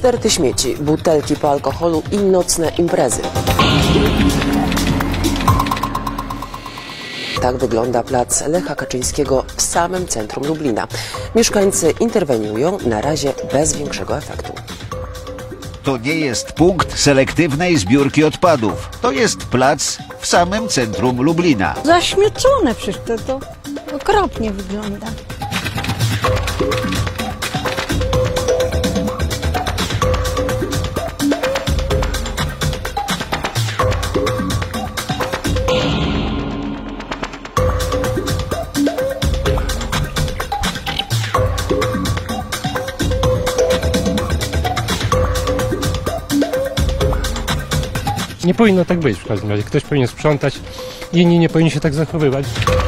sterty śmieci, butelki po alkoholu i nocne imprezy. Tak wygląda plac Lecha Kaczyńskiego w samym centrum Lublina. Mieszkańcy interweniują, na razie bez większego efektu. To nie jest punkt selektywnej zbiórki odpadów. To jest plac w samym centrum Lublina. Zaśmiecone, przecież to okropnie wygląda. Nie powinno tak być w każdym razie. Ktoś powinien sprzątać, inni nie powinni się tak zachowywać.